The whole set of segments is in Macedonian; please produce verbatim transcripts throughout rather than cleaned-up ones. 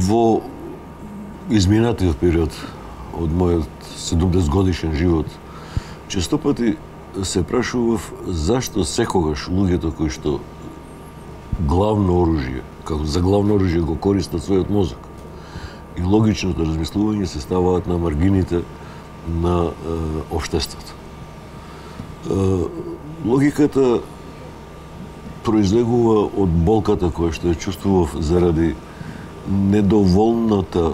Во изминатиот период од мојот седумдесет годишен живот, често пати се прашував зашто секогаш луѓето кои што главно оружје, како за главно оружје го користат својот мозок и логичното размислување се ставаат на маргините на е, општеството. Е, логиката произлегува од болката која што ја чувствував заради недоволната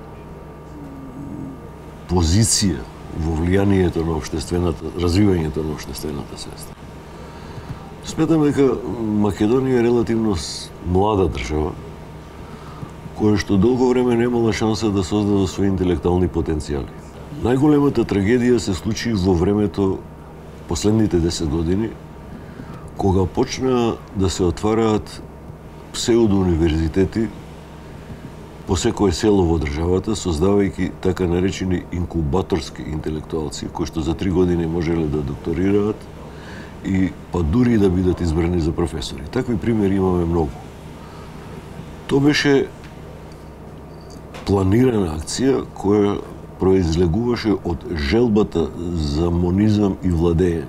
позиција во влијанието на општествената, развивањето на општествената свест. Сметам дека Македонија е релативно млада држава, која што долго време немала шанса да создава своји интелектуални потенцијали. Најголемата трагедија се случи во времето последните десет години, кога почна да се отвараат псевдоуниверзитети по секое село во државата, создавајќи така наречени инкубаторски интелектуалци, кои што за три години можеле да докторираат и па дури да бидат избрани за професори. Такви примери имаме многу. Тоа беше планирана акција која произлегуваше од желбата за монизам и владење.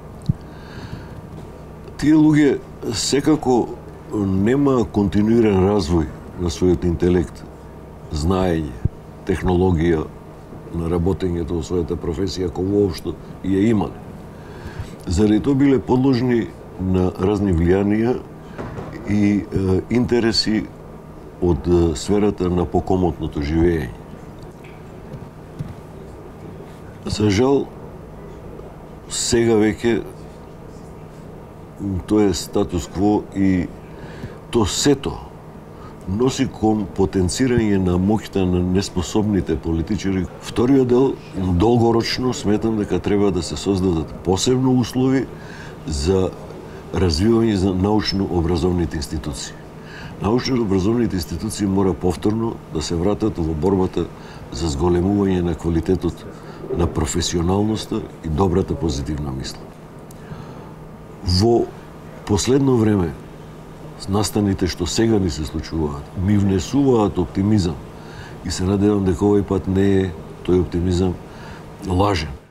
Тие луѓе секако нема континуиран развој на својот интелект, знаење, технологија на работењето во својата професија, ако воопшто ја имале. Заради тоа биле подложни на разни влијанија и е, интереси од е, сферата на покомотното живење. За жал, сега веќе тоа е статус кво и то сето носи кон потенцирање на моќта на неспособните политичари. Вториот дел, долгорочно, сметам дека треба да се создадат посебно услови за развивање за научно-образовните институции. Научно-образовните институции мора повторно да се вратат во борбата за зголемување на квалитетот на професионалноста и добрата позитивна мисла. Во последно време, настаните што сега ни се случуваат, ми внесуваат оптимизам и се надевам дека овој пат не е тој оптимизам лажен.